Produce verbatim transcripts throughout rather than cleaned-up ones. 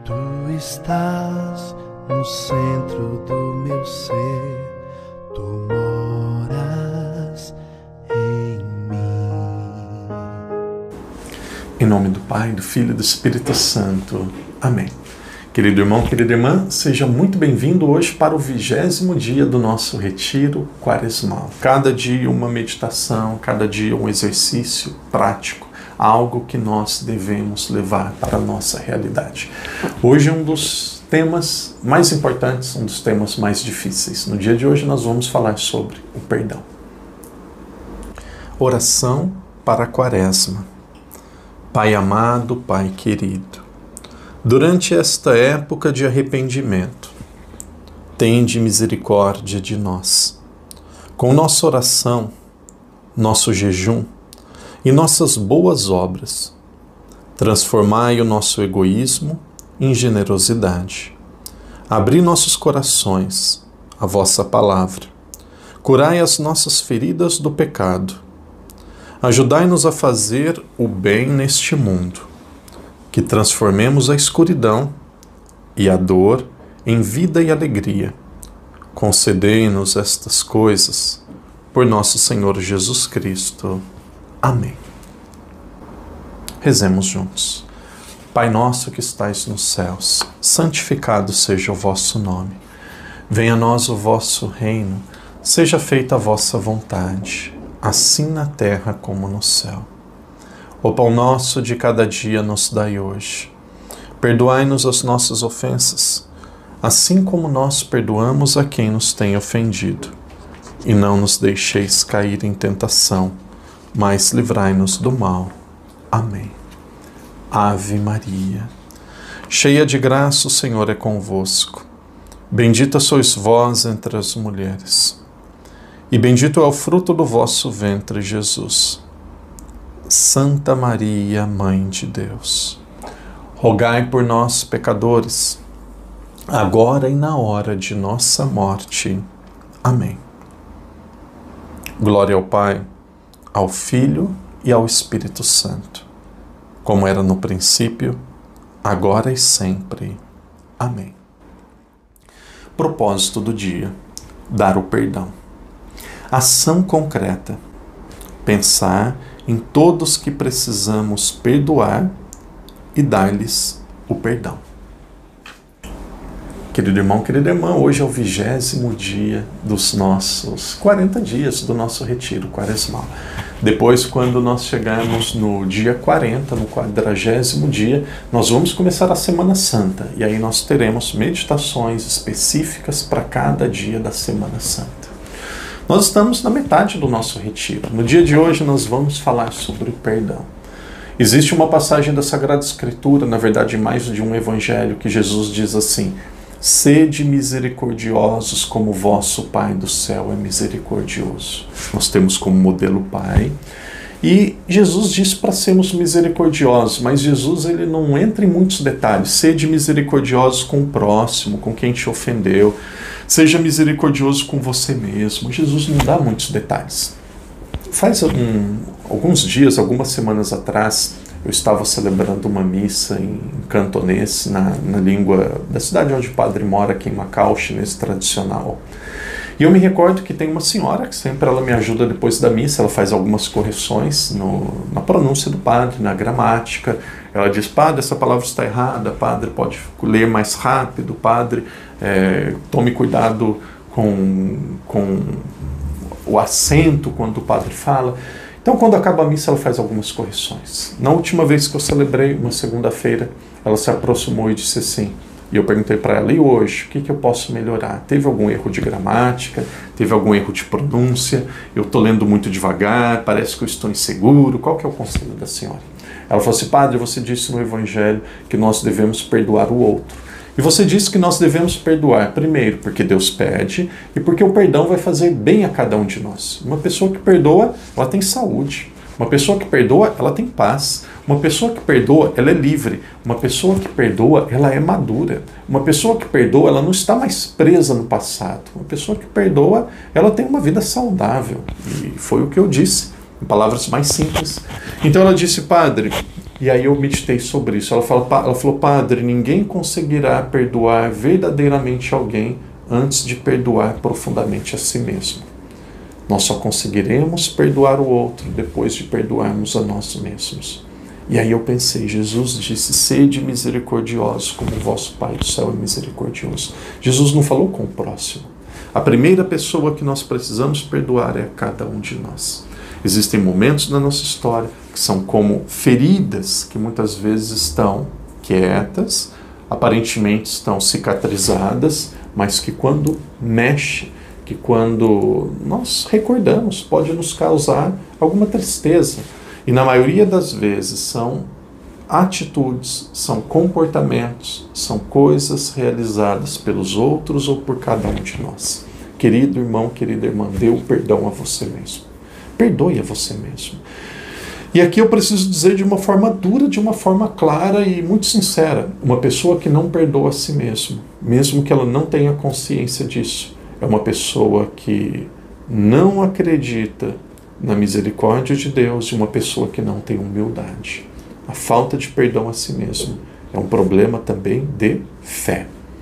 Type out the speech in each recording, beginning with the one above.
Tu estás no centro do meu ser, tu moras em mim. Em nome do Pai, do Filho e do Espírito Santo. Amém. Querido irmão, querida irmã, seja muito bem-vindo hoje para o vigésimo dia do nosso retiro quaresmal. Cada dia uma meditação, cada dia um exercício prático, algo que nós devemos levar para a nossa realidade. Hoje é um dos temas mais importantes, um dos temas mais difíceis. No dia de hoje nós vamos falar sobre o perdão. Oração para a Quaresma. Pai amado, Pai querido, durante esta época de arrependimento, tende misericórdia de nós. Com nossa oração, nosso jejum e nossas boas obras, transformai o nosso egoísmo em generosidade. Abri nossos corações à vossa palavra. Curai as nossas feridas do pecado. Ajudai-nos a fazer o bem neste mundo, que transformemos a escuridão e a dor em vida e alegria. Concedei-nos estas coisas, por nosso Senhor Jesus Cristo. Amém. Rezemos juntos. Pai nosso que estais nos céus, santificado seja o vosso nome. Venha a nós o vosso reino, seja feita a vossa vontade, assim na terra como no céu. O pão nosso de cada dia nos dai hoje. Perdoai-nos as nossas ofensas, assim como nós perdoamos a quem nos tem ofendido. E não nos deixeis cair em tentação, mas livrai-nos do mal. Amém. Ave Maria, cheia de graça, o Senhor é convosco. Bendita sois vós entre as mulheres, e bendito é o fruto do vosso ventre, Jesus. Santa Maria, Mãe de Deus, rogai por nós, pecadores, agora e na hora de nossa morte. Amém. Glória ao Pai, ao Filho e ao Espírito Santo, como era no princípio, agora e sempre. Amém. Propósito do dia: dar o perdão. Ação concreta: pensar em todos que precisamos perdoar e dar-lhes o perdão. Querido irmão, querida irmã, hoje é o vigésimo dia dos nossos quarenta dias do nosso retiro quaresmal. Depois, quando nós chegarmos no dia quarenta, no quadragésimo dia, nós vamos começar a Semana Santa. E aí nós teremos meditações específicas para cada dia da Semana Santa. Nós estamos na metade do nosso retiro. No dia de hoje nós vamos falar sobre o perdão. Existe uma passagem da Sagrada Escritura, na verdade mais de um evangelho, que Jesus diz assim: sede misericordiosos como vosso Pai do céu é misericordioso. Nós temos como modelo o Pai. E Jesus diz para sermos misericordiosos, mas Jesus ele não entra em muitos detalhes. Sede misericordiosos com o próximo, com quem te ofendeu. Seja misericordioso com você mesmo. Jesus não dá muitos detalhes. Faz um, alguns dias, algumas semanas atrás, eu estava celebrando uma missa em cantonês, na, na língua da cidade onde o padre mora, aqui em Macau, chinês tradicional. E eu me recordo que tem uma senhora que sempre ela me ajuda depois da missa, ela faz algumas correções no, na pronúncia do padre, na gramática. Ela diz: padre, essa palavra está errada, padre, pode ler mais rápido, padre, é, tome cuidado com, com o acento quando o padre fala. Então, quando acaba a missa, ela faz algumas correções. Na última vez que eu celebrei, uma segunda-feira, ela se aproximou e disse assim, e eu perguntei para ela: e hoje, o que, que eu posso melhorar? Teve algum erro de gramática? Teve algum erro de pronúncia? Eu estou lendo muito devagar, parece que eu estou inseguro. Qual que é o conselho da senhora? Ela falou assim: padre, você disse no Evangelho que nós devemos perdoar o outro. E você disse que nós devemos perdoar, primeiro, porque Deus pede e porque o perdão vai fazer bem a cada um de nós. Uma pessoa que perdoa, ela tem saúde. Uma pessoa que perdoa, ela tem paz. Uma pessoa que perdoa, ela é livre. Uma pessoa que perdoa, ela é madura. Uma pessoa que perdoa, ela não está mais presa no passado. Uma pessoa que perdoa, ela tem uma vida saudável. E foi o que eu disse, em palavras mais simples. Então ela disse: padre, E aí eu meditei sobre isso. Ela, fala, ela falou, padre, ninguém conseguirá perdoar verdadeiramente alguém antes de perdoar profundamente a si mesmo. Nós só conseguiremos perdoar o outro depois de perdoarmos a nós mesmos. E aí eu pensei, Jesus disse, sede misericordiosos como o vosso Pai do céu é misericordioso. Jesus não falou com o próximo. A primeira pessoa que nós precisamos perdoar é cada um de nós. Existem momentos na nossa história que são como feridas que muitas vezes estão quietas, aparentemente estão cicatrizadas, mas que quando mexe, que quando nós recordamos, pode nos causar alguma tristeza. E na maioria das vezes são atitudes, são comportamentos, são coisas realizadas pelos outros ou por cada um de nós. Querido irmão, querida irmã, dê o perdão a você mesmo. Perdoe a você mesmo. E aqui eu preciso dizer de uma forma dura, de uma forma clara e muito sincera. Uma pessoa que não perdoa a si mesmo, mesmo que ela não tenha consciência disso, é uma pessoa que não acredita na misericórdia de Deus e uma pessoa que não tem humildade. A falta de perdão a si mesmo é um problema também de fé.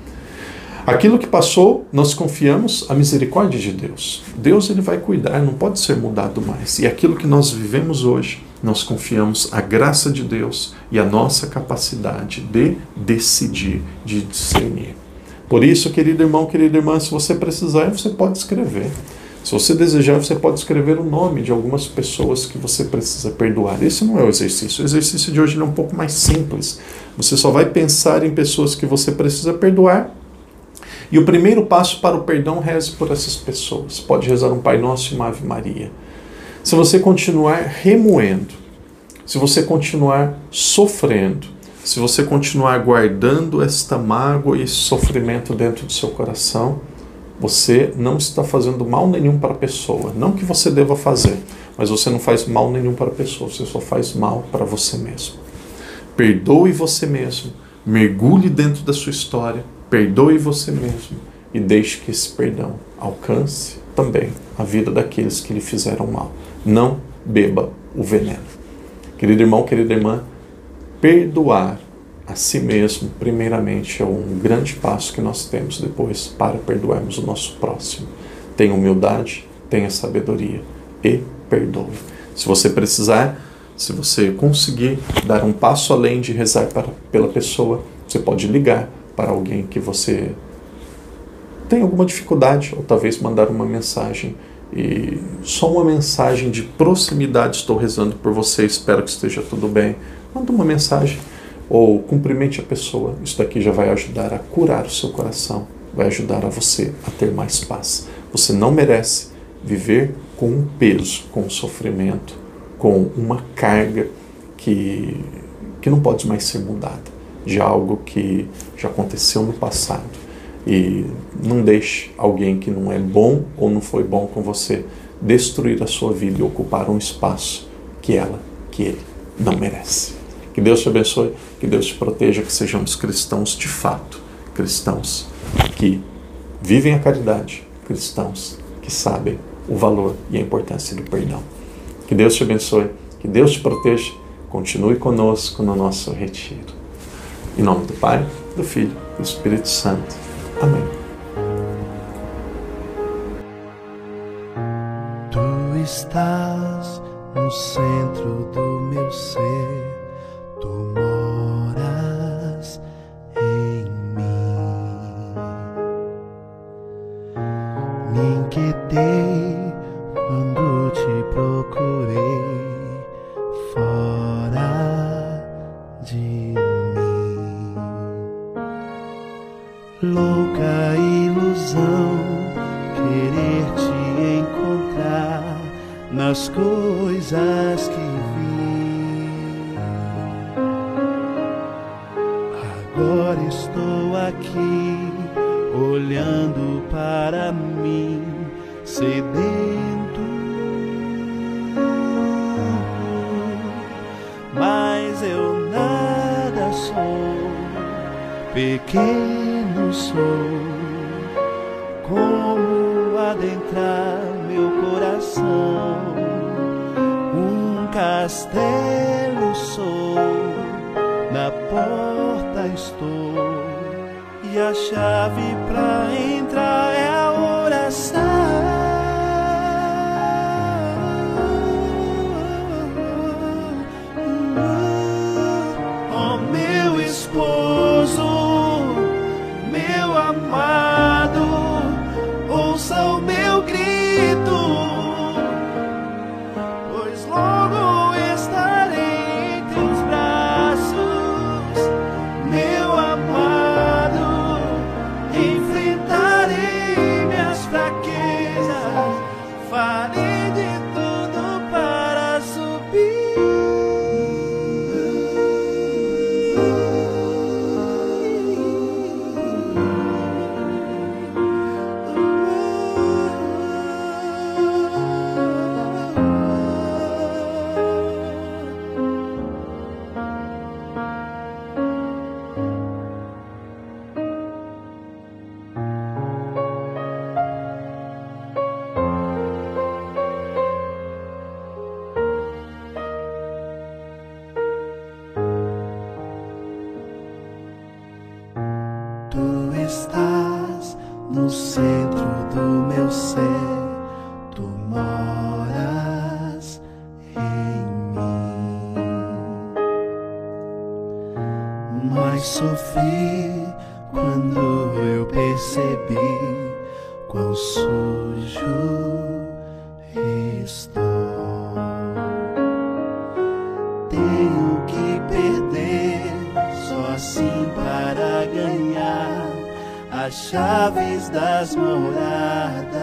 Aquilo que passou, nós confiamos a misericórdia de Deus. Deus ele vai cuidar, não pode ser mudado mais. E aquilo que nós vivemos hoje, nós confiamos a graça de Deus e a nossa capacidade de decidir, de discernir. Por isso, querido irmão, querida irmã, se você precisar, você pode escrever. Se você desejar, você pode escrever o nome de algumas pessoas que você precisa perdoar. Esse não é o exercício. O exercício de hoje é um pouco mais simples. Você só vai pensar em pessoas que você precisa perdoar. E o primeiro passo para o perdão, reze por essas pessoas. Pode rezar um Pai Nosso e uma Ave Maria. Se você continuar remoendo, se você continuar sofrendo, se você continuar guardando esta mágoa e esse sofrimento dentro do seu coração, você não está fazendo mal nenhum para a pessoa. Não que você deva fazer, mas você não faz mal nenhum para a pessoa, você só faz mal para você mesmo. Perdoe você mesmo, mergulhe dentro da sua história, perdoe você mesmo e deixe que esse perdão alcance também a vida daqueles que lhe fizeram mal. Não beba o veneno. Querido irmão, querida irmã, perdoar a si mesmo, primeiramente, é um grande passo que nós temos depois para perdoarmos o nosso próximo. Tenha humildade, tenha sabedoria e perdoe. Se você precisar, se você conseguir dar um passo além de rezar para, pela pessoa, você pode ligar para alguém que você tem alguma dificuldade, ou talvez mandar uma mensagem. E só uma mensagem de proximidade, estou rezando por você, espero que esteja tudo bem. Manda uma mensagem. Ou cumprimente a pessoa. Isso daqui já vai ajudar a curar o seu coração, vai ajudar a você a ter mais paz. Você não merece viver com um peso, com um sofrimento, com uma carga que, que não pode mais ser mudada, de algo que já aconteceu no passado. E não deixe alguém que não é bom ou não foi bom com você destruir a sua vida e ocupar um espaço que ela, que ele não merece. Que Deus te abençoe, que Deus te proteja, que sejamos cristãos de fato, cristãos que vivem a caridade, cristãos que sabem o valor e a importância do perdão. Que Deus te abençoe, que Deus te proteja, continue conosco no nosso retiro. Em nome do Pai, do Filho e do Espírito Santo. Amém. Tu estás no centro do meu ser. Tu moras em mim. Me inquietei quando te procurei fora de mim. Louca ilusão querer te encontrar nas coisas que vi. Agora estou aqui, olhando para mim, sedento. Mas eu nada sou, pequeno sou. Como adentrar meu coração? Um castelo sou. estou, e a chave pra entrar é a oração. Oh, meu esposo, meu amado, ouça o meu grito, pois logo estarei em teus braços, meu amado. Enfrentarei minhas fraquezas, farei de tudo para subir. Tu estás no centro do meu ser, tu moras em mim. Mas sofri quando eu percebi quão sujo estou. Tenho que perder só assim para ganhar as chaves das moradas.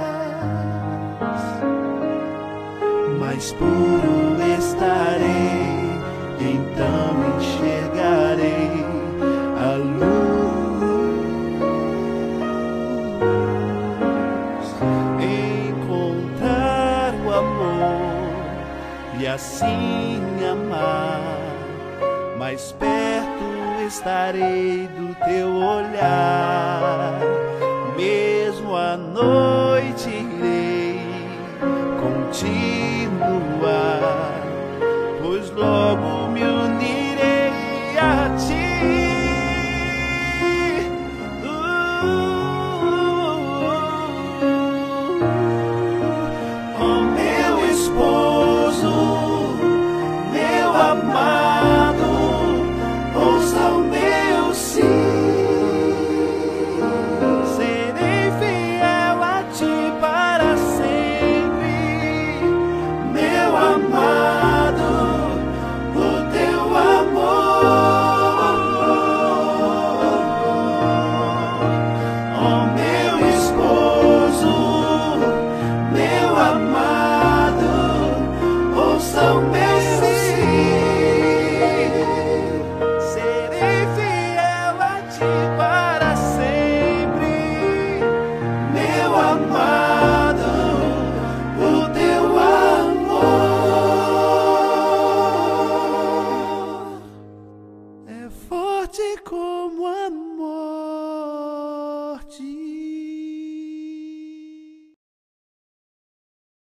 Mais puro estarei, então enxergarei a luz, encontrar o amor e assim amar. Mais perto estarei do teu olhar, mesmo à noite irei continuar, pois logo me unirei a ti. Uh, oh, meu esposo, meu amado, ouça o meu sim. Serei fiel a ti para sempre, meu amado, o teu amor. Oh, meu esposo, meu amado, ouça o meu como amor.